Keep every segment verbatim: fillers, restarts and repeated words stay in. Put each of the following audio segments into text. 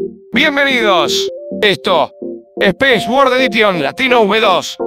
Bienvenidos. Esto, Space World Edition Latino V dos.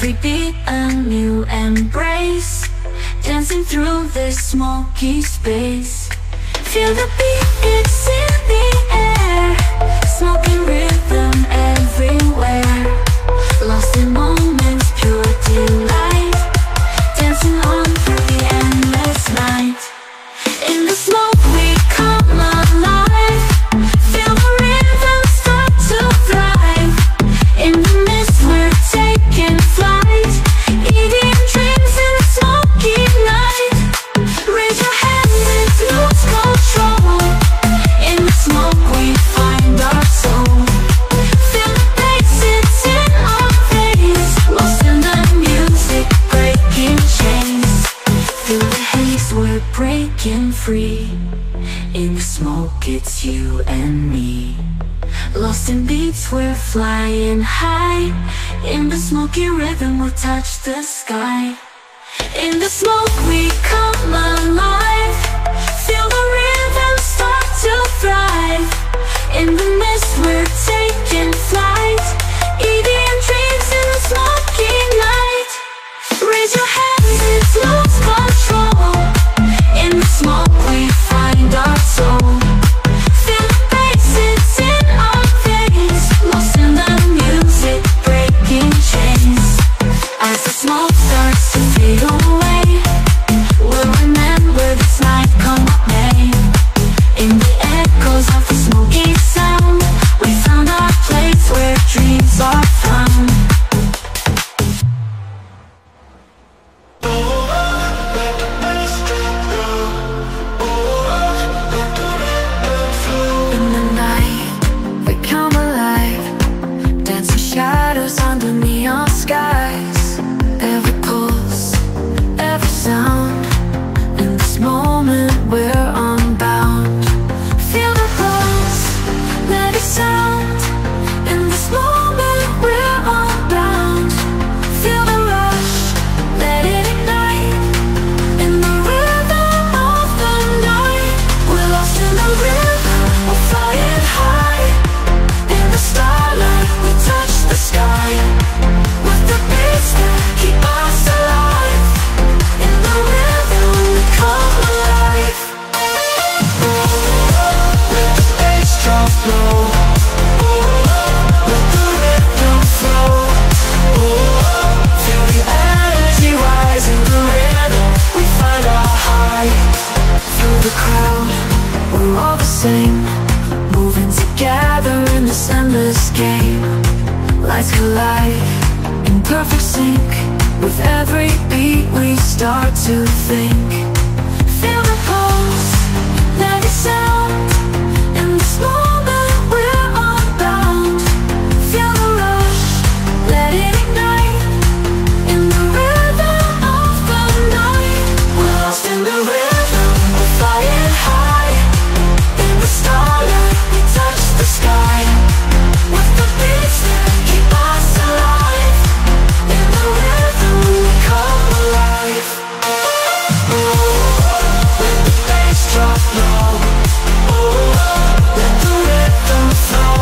every beat a new embrace, dancing through this smoky space. Feel the beat, it's in the air, smoky rhythm everywhere. Lost in moments, pure delight, dancing on through the endless night. In the smoke we come alive, feel the rhythm start to thrive. In the mist we're taking flight, eating dreams in the smoky night. Raise your hands and lose control. In the smoke we find our soul. Feel the bass, it's in our veins, lost in the music, breaking chains. Feel the haze, we're breaking free. In the smoke it's you and me. Lost in beats, we're flying high. In the smoky rhythm we'll touch the sky. In the smoke we come alive, feel the rhythm start to thrive. In the mist we're taking flight, eating dreams in the smoky night. Raise your hands, it's lose control. In the smoke we find our soul. Feel the bass, it's in our veins, lost in the music, breaking chains. As the smoke starts to fade away, we'll remember this night come what may. In the echoes of the smoky sound, we found our place where dreams are found. In the night, we come alive, dancing shadows under neon skies. Every pulse, every sound, in this moment we're unbound. Feel the pulse, let it sound. In this moment we're unbound. Feel the rush, let it ignite. In the rhythm of the night, we're lost in the rhythm, we're flying high. In the starlight we touch the sky, with the beats that keep us alive. In the rhythm we come alive. Let the bass drop low, let the rhythm flow. Feel the energy rise in the rhythm, we find our high. Through the crowd, we're all the same, moving together in this endless game. Lights collide in perfect sync, with every beat we start to think. Feel the pulse, let it sound. In this moment we're unbound. Feel the rush, let it ignite. In the rhythm of the night, we're lost in the rhythm, we're flying high. In the starlight we touch the sky, with the beats that keep us alive. In the rhythm we come alive. Let the bass drop low, let the rhythm flow.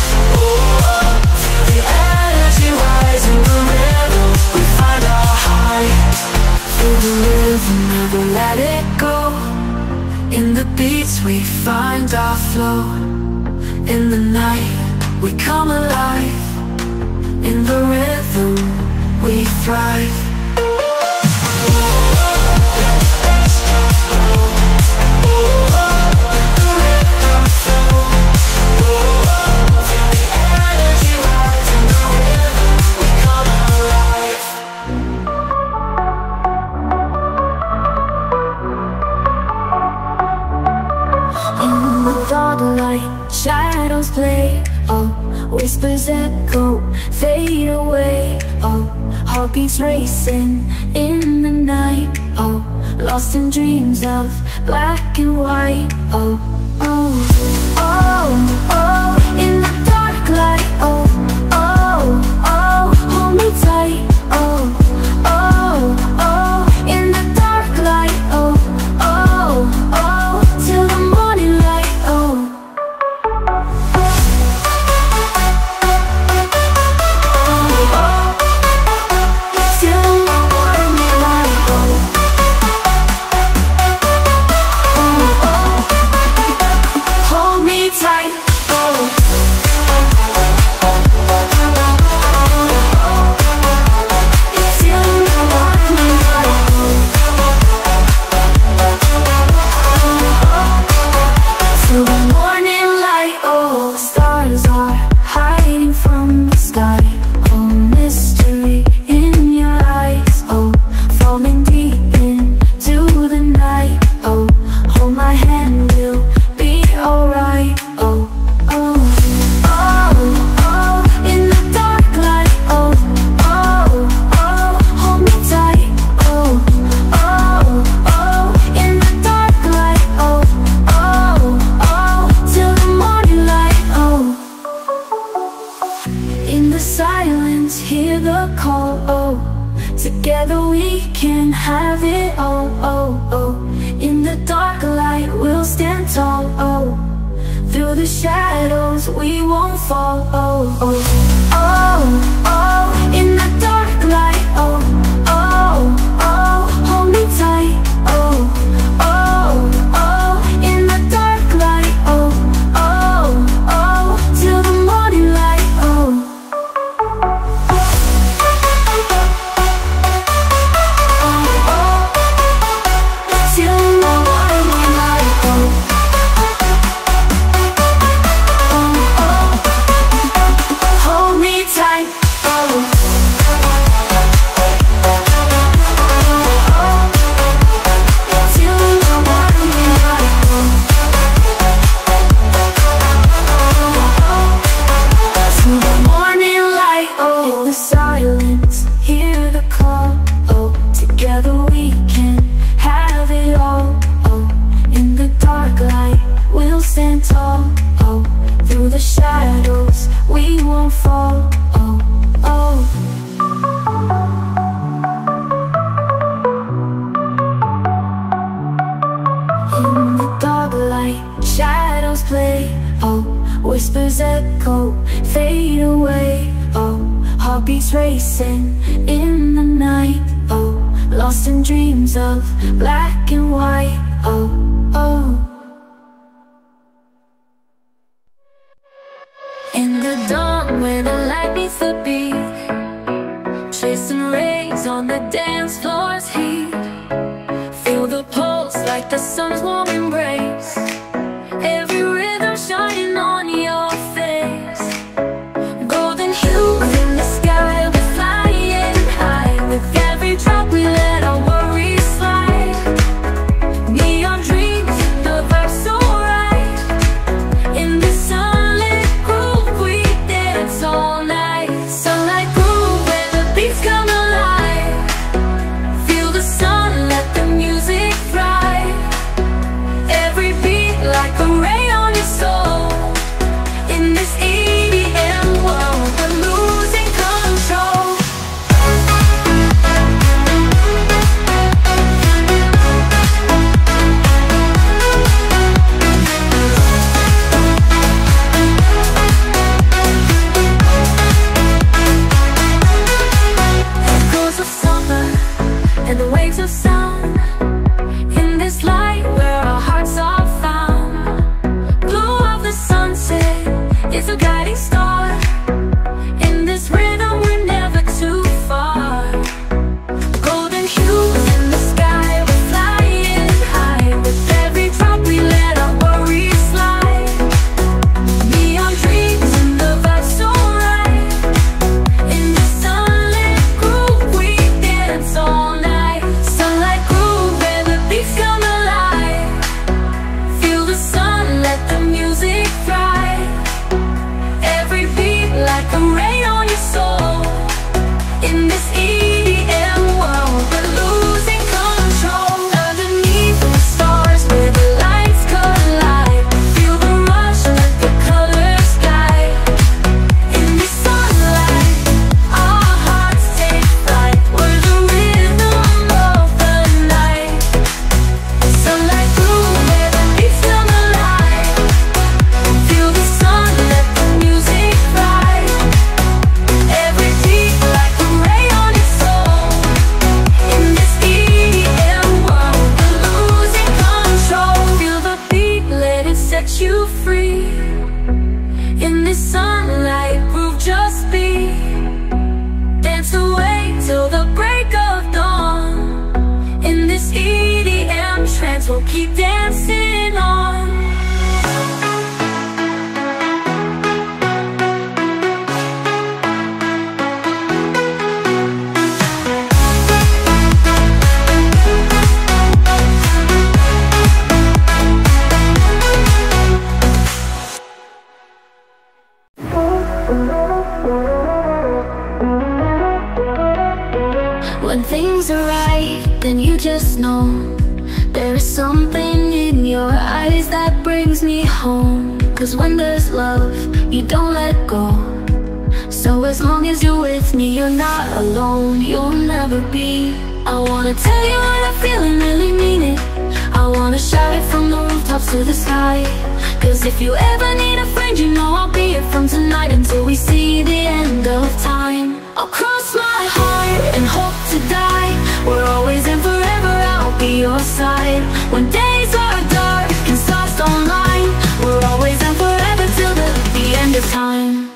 Feel the energy rise in the rhythm, we find our high. Feel the rhythm, never let it go. In the beats we find our flow. In the night we come alive. In the rhythm we thrive. In the dark light, shadows play. Oh, whispers echo, fade away. Oh, heartbeats racing in the night. Oh, lost in dreams of black and white. Oh, oh, oh, oh, in the dark light. Oh, oh, oh, hold me tight. Oh, oh, oh, in the dark light. Oh, oh, oh, till the morning light. Oh, oh, oh, silence, hear the call, oh. Together we can have it all, oh, oh. In the dark light we'll stand tall, oh. Through the shadows we won't fall, oh, oh. Oh, oh, in the dark light, oh, oh, oh. Hold me tight, oh, oh, oh. In the dark light, oh, oh, oh. Till the morning light, oh. Whispers echo, fade away, oh. Heartbeats racing in the night, oh. Lost in dreams of black and white, oh, oh. In the dawn where the light meets the beat, chasing rays on the dance floor's heat. Feel the pulse like the sun's warm embrace, every rhythm shining on your face. Golden hues in the sky, we're flying high. With every drop we let our worries slide. Neon dreams, the vibe so right. In the sunlit groove we dance all night. Sunlight groove where the beats come alive. Feel the sun, let the music thrive. Every beat like a ray on your soul. In this E D M world, we're losing control. Echoes of summer and the waves of sound. In this light where our hearts are found. Glow of the sunset is a guiding star. In this rhythm we're never too far. Golden hues in the sky, we're flying high. With every drop we let our worries slide. Neon dreams and the vibe so right. In the sunlit groove we dance all night. Sunlight groove where the beats come alive. Feel the sun, let the music thrive. Every beat like a ray on your soul. In this E D M world, we're losing control. Underneath the stars where the lights collide. Feel the rush, let the colors guide. In this sunlight, our hearts take flight. We're the rhythm of the night. Sunlight groove where the beats come alive. Feel the sun, let the music thrive. Every beat like a ray on your soul. In this E D M world, we're losing control. Feel the beat, let it set you free. In this sunlight groove, just be. Dance away till the break of dawn. In this E D M trance, we'll keep dancing on. When things are right, then you just know. There is something in your eyes that brings me home. Cause when there's love, you don't let go. So as long as you're with with me, you're not alone, you'll never be. I wanna tell you what I feel and really mean it. I wanna shout it from the rooftops to the sky. Cause if you ever need a friend, you know I'll be here from tonight until we see the end of time. I'll cross my heart and hope to die. We're always and forever, I'll be your side. When days are dark and stars don't line, we're always and forever till the, the end of time.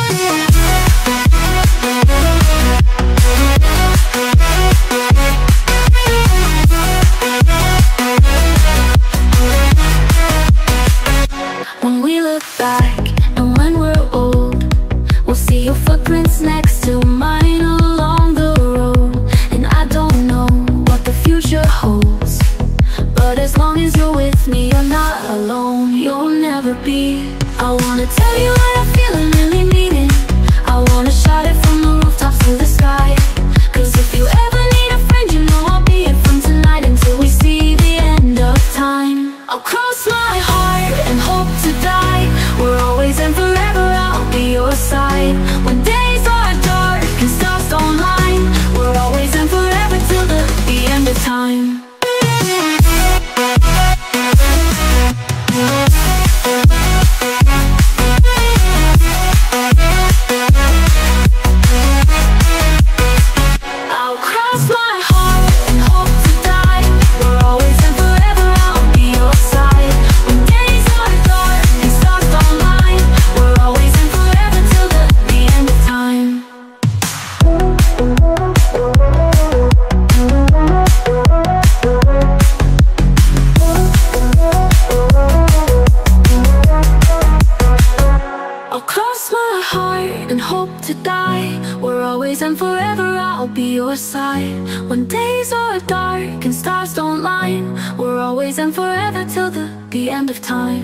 When we look back and when we're old, we'll see your footprints next to mine along the road. And I don't know what the future holds, but as long as you're with me, you're not alone, you'll never be. I wanna tell you what I feel and really mean it. I wanna shout it from the rooftops to the sky. Cause if you ever need a friend, you know I'll be here from tonight until we see the end of time. I'll cross my heart and hope to die. We're always and forever, I'll be your side. When days are dark and stars don't line, we're always and forever till the, the end of time. I'll cross my heart and hope to die. We're always and forever, I'll be your side. When days are dark and stars don't line, we're always and forever till the, the end of time. I'll cross my heart and hope to die. We're always and forever, I'll be your side. When days are dark and stars don't line, we're always and forever till the, the end of time.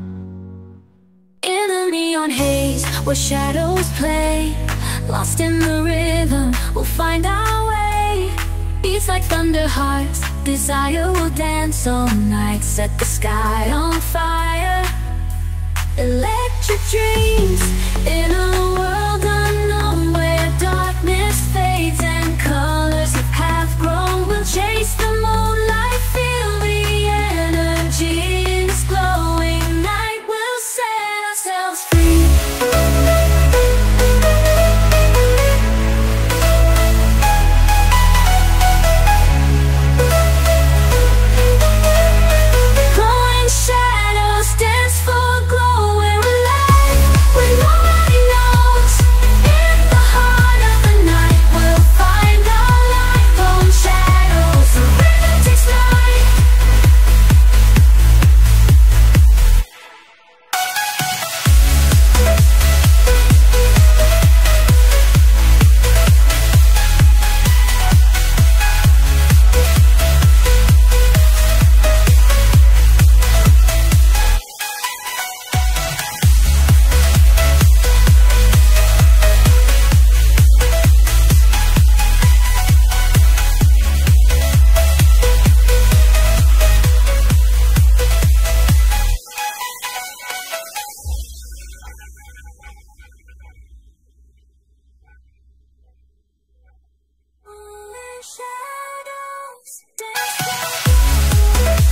In the neon haze where shadows play, lost in the rhythm, we'll find our way. Beats like thunder hearts, desire will dance all night. Set the sky on fire. Electric dreams in a world unknown, where darkness fades and colors of half grown. We'll chase the moonlight, feel the energy in this glowing night. We'll set ourselves free. Glowing shadows dance for glow. We're alive when nobody knows. In the heart of the night, we'll find our light. Glowing shadows, the rhythm takes flight. Glowing shadows dance.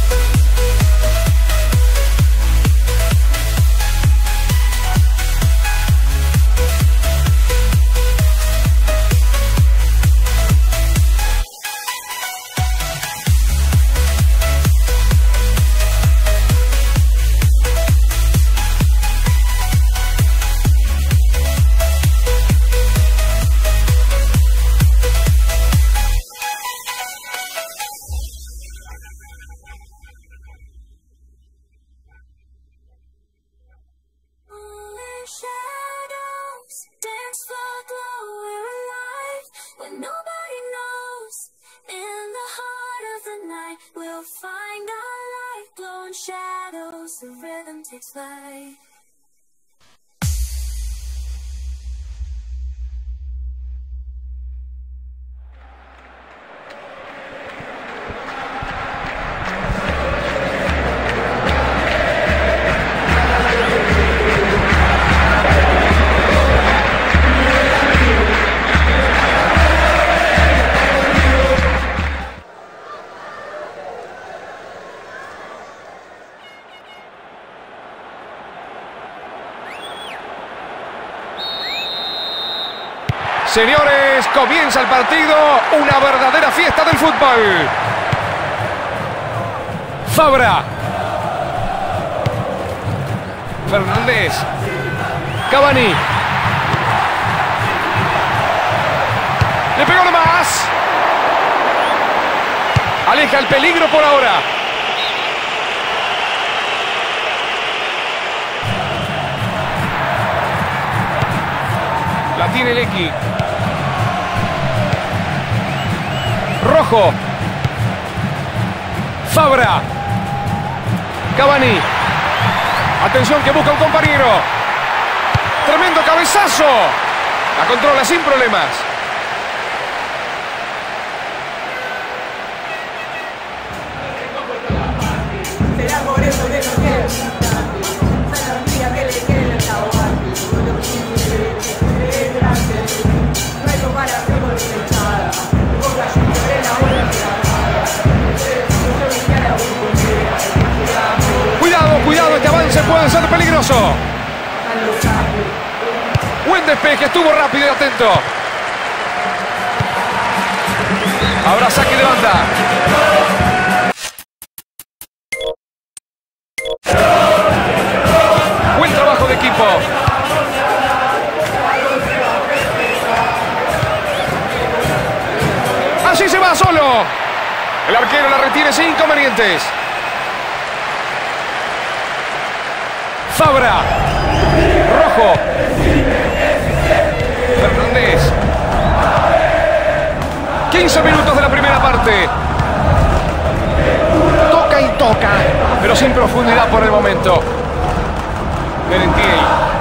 Glowing shadows dance for glow. We're alive when nobody knows. In the heart of the night, we'll find our light. Glowing shadows, the rhythm takes flight. Señores, comienza el partido, una verdadera fiesta del fútbol. Fabra. Fernández. Cavani. Le pegó nomás. Aleja el peligro por ahora. La tiene el X. Rojo. Fabra. Cavani. Atención que busca un compañero. Tremendo cabezazo. La controla sin problemas. Será por eso que no quiero que le quiere el sabor. No hay comparación con mi hinchada. Boca lloré la bola que Cuidado, cuidado, este avance puede ser peligroso. Buen despeje, estuvo rápido y atento. Habrá saque de banda. Buen trabajo de equipo. Así se va solo. El arquero la retiene sin inconvenientes. Fabra. Rojo. Fernández. quince minutos de la primera parte. Toca y toca, pero sin profundidad por el momento. Merentiel.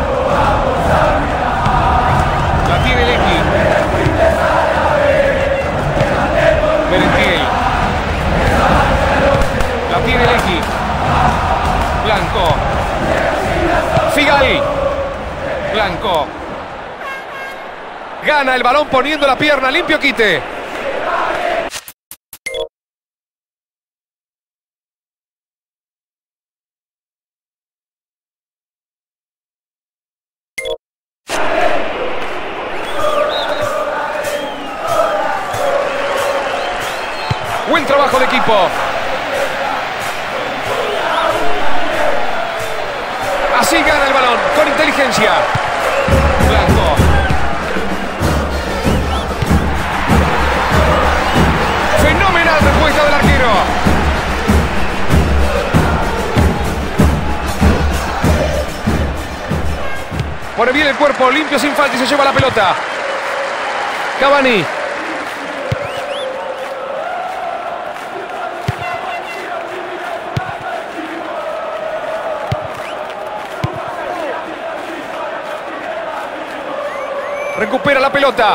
La tiene el X. Merentiel. La tiene el X. Blanco. Figal. Blanco. Gana el balón poniendo la pierna. Limpio quite. Buen trabajo de equipo. Así gana el balón, con inteligencia. Blanco. Fenomenal respuesta del arquero. Pone bien el cuerpo, limpio sin falta y se lleva la pelota. Cavani. Recupera la pelota.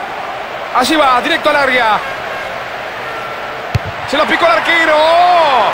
Allí va, directo al área. Se lo picó el arquero.